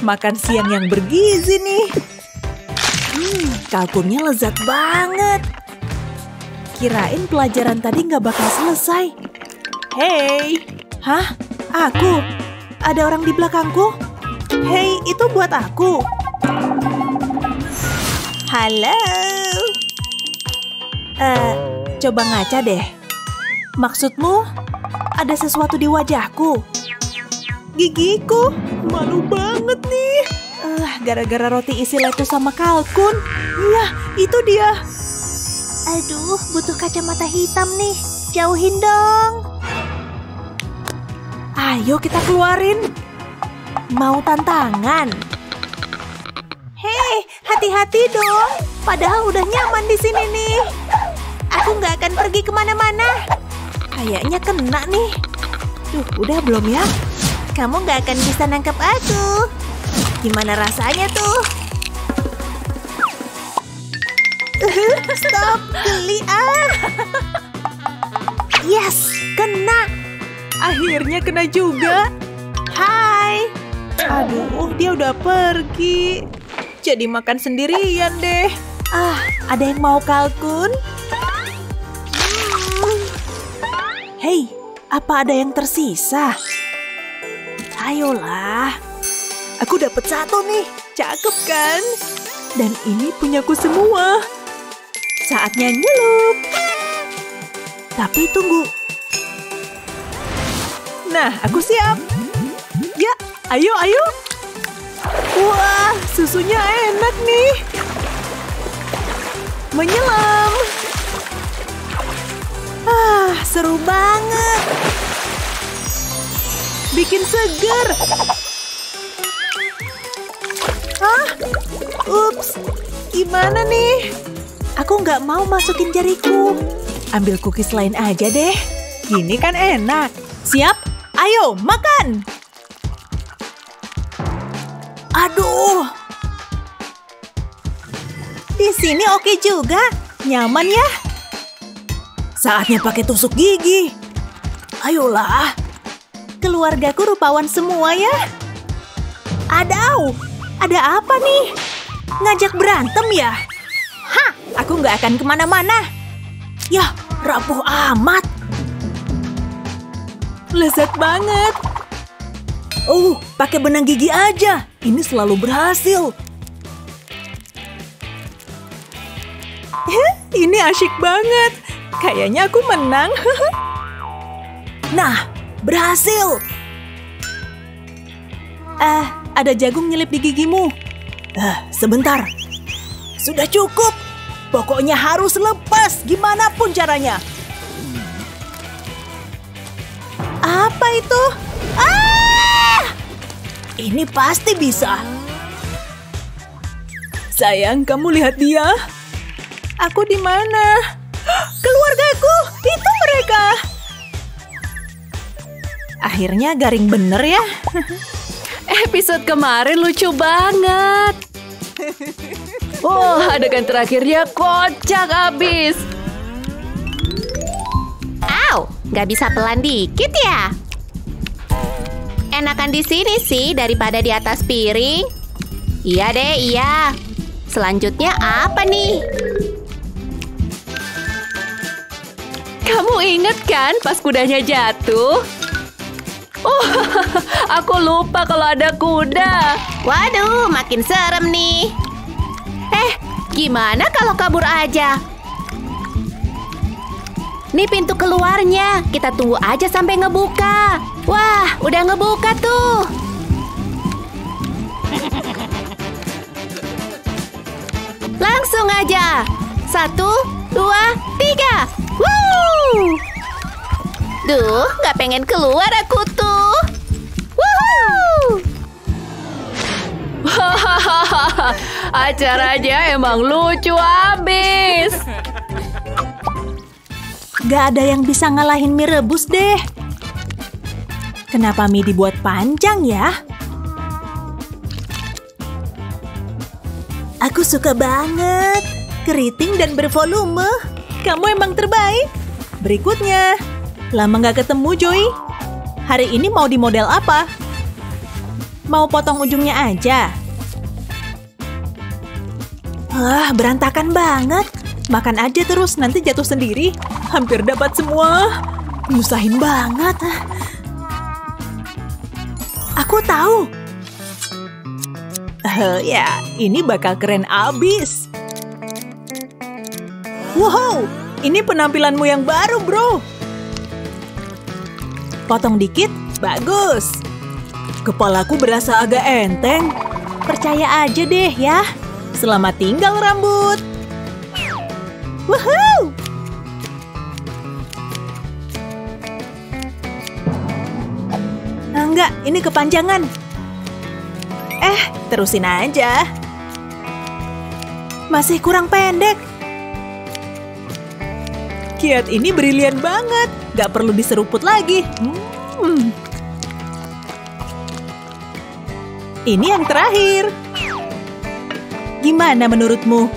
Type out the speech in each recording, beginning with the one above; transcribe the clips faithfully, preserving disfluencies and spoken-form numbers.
makan siang yang bergizi nih. Hmm, kalkunnya lezat banget. Kirain pelajaran tadi nggak bakal selesai. Hei, hah? Aku? Ada orang di belakangku? Hei, itu buat aku. Halo. Eh, uh, coba ngaca deh. Maksudmu, ada sesuatu di wajahku? Gigiku, malu banget nih. Uh, gara-gara roti isi lettuce sama kalkun. Iya, itu dia. Aduh, butuh kacamata hitam nih. Jauhin dong. Ayo kita keluarin. Mau tantangan? Hei, hati-hati dong. Padahal udah nyaman di sini nih. Aku nggak akan pergi kemana-mana. Kayaknya kena nih. Duh, udah belum ya? Kamu nggak akan bisa nangkap aku. Gimana rasanya tuh? Stop, geli ah. Yes, kena. Akhirnya kena juga. Hai. Aduh, dia udah pergi. Jadi makan sendirian deh. Ah, ada yang mau kalkun? Hmm. Hei, apa ada yang tersisa? Ayolah. Aku dapat satu nih. Cakep kan? Dan ini punyaku semua. Saatnya nyelup. Tapi tunggu. Nah, aku siap. Ya, ayo, ayo. Wah, susunya enak nih. Menyelam. Ah, seru banget. Bikin seger. Hah? Ups, gimana nih? Aku nggak mau masukin jariku. Ambil cookies lain aja deh. Gini kan enak. Siap? Ayo, makan! Aduh! Di sini oke juga. Nyaman ya? Saatnya pakai tusuk gigi. Ayolah. Keluargaku rupawan semua ya. Adau! Ada apa nih? Ngajak berantem ya? Hah! Aku nggak akan kemana-mana. Yah, rapuh amat. Lezat banget. Oh, pakai benang gigi aja. Ini selalu berhasil. Ini asyik banget. Kayaknya aku menang. Nah, berhasil. Eh, ada jagung nyelip di gigimu. Eh, sebentar. Sudah cukup. Pokoknya harus lepas gimana pun caranya. Apa itu? Ah! Ini pasti bisa. Sayang, kamu lihat dia. Aku di mana? Keluargaku, itu mereka. Akhirnya garing bener ya. Episode kemarin lucu banget. Oh, adegan terakhirnya kocak abis. Au, nggak bisa pelan dikit ya? Enakan di sini sih daripada di atas piring. Iya deh, iya. Selanjutnya apa nih? Kamu inget kan pas kudanya jatuh? Oh, aku lupa kalau ada kuda. Waduh, makin serem nih. Eh, gimana kalau kabur aja? Nih pintu keluarnya. Kita tunggu aja sampai ngebuka. Wah, udah ngebuka tuh. Langsung aja. Satu, dua, tiga. Woo! Duh, nggak pengen keluar aku tuh. Woohoo! Acaranya emang lucu abis. Gak ada yang bisa ngalahin mie rebus deh. Kenapa mie dibuat panjang ya? Aku suka banget. Keriting dan bervolume. Kamu emang terbaik. Berikutnya. Lama gak ketemu, Joey. Hari ini mau di model apa? Mau potong ujungnya aja? Wah, berantakan banget. Makan aja terus, nanti jatuh sendiri. Hampir dapat semua. Nyusahin banget. Aku tahu. Uh, ya, ini bakal keren abis. Wow, ini penampilanmu yang baru, bro. Potong dikit, bagus. Kepalaku berasa agak enteng. Percaya aja deh ya. Selamat tinggal rambut. Woohoo! Enggak, ini kepanjangan. Eh, terusin aja. Masih kurang pendek. Kiat ini brilian banget. Gak perlu diseruput lagi. Hmm. Ini yang terakhir. Gimana menurutmu?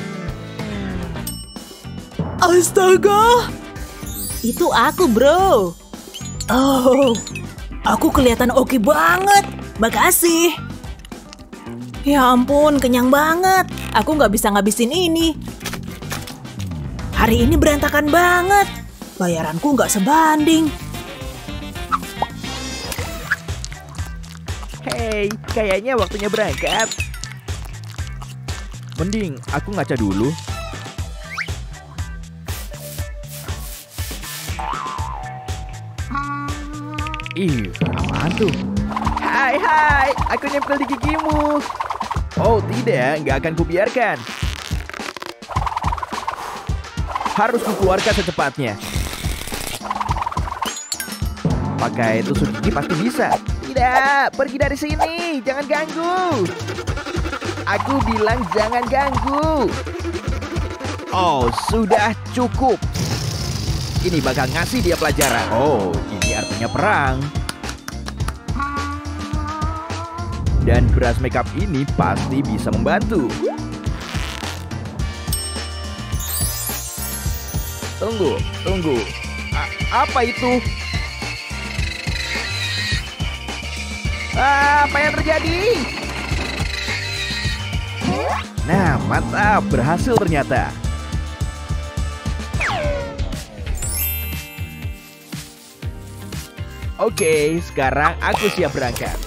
Astaga! Itu aku, bro. Oh, aku kelihatan oke banget. Makasih. Ya ampun, kenyang banget. Aku nggak bisa ngabisin ini. Hari ini berantakan banget. Bayaranku nggak sebanding. Hei, kayaknya waktunya berangkat. Mending aku ngaca dulu. Ih, apaan tuh? Hai, hai, aku nyempil di gigimu. Oh tidak, nggak akan kubiarkan. Harus kukeluarkan secepatnya. Pakai tusuk gigi pasti bisa. Tidak, pergi dari sini, jangan ganggu. Aku bilang jangan ganggu. Oh, sudah cukup. Ini bakal ngasih dia pelajaran. Oh, ini artinya perang. Dan beras makeup ini pasti bisa membantu. Tunggu, tunggu. A- apa itu? Ah, apa yang terjadi? Nah, mantap. Berhasil ternyata. Oke, sekarang aku siap berangkat.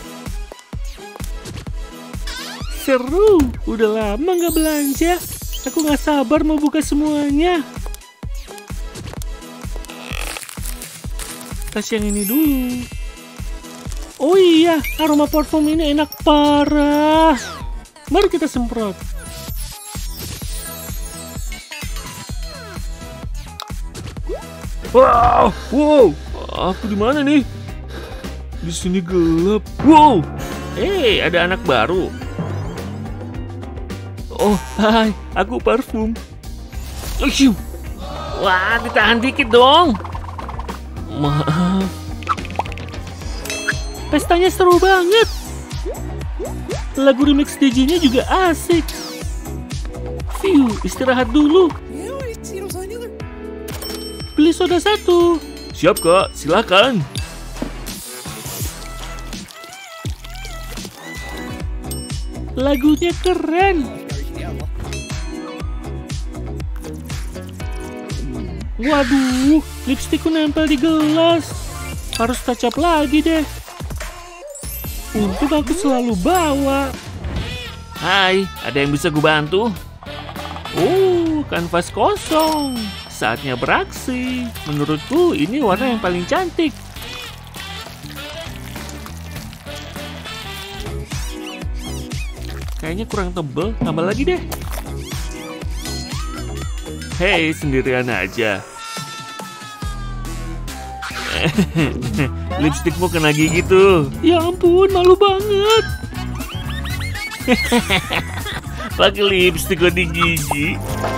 Seru, udah lama nggak belanja. Aku nggak sabar mau buka semuanya. Tas yang ini dulu. Oh iya, aroma parfum ini enak parah. Mari kita semprot. Wow, wow, aku di mana nih? Di sini gelap. Wow, eh, ada anak baru. Oh, hai, aku parfum. Asyuh. Wah, ditahan dikit dong. Maaf. Pestanya seru banget. Lagu remix D J-nya juga asik. View, istirahat dulu. Beli soda satu. Siap kak, silakan. Lagunya keren. Waduh, lipstikku nempel di gelas. Harus touch up lagi deh. Untung aku selalu bawa. Hai, ada yang bisa gue bantu? Oh, kanvas kosong. Saatnya beraksi. Menurutku ini warna yang paling cantik. Kayaknya kurang tebel, tambah lagi deh. Hei, sendirian aja. Lipstikmu kena gigi tuh. Ya ampun, malu banget. Pakai lipstik di gigi.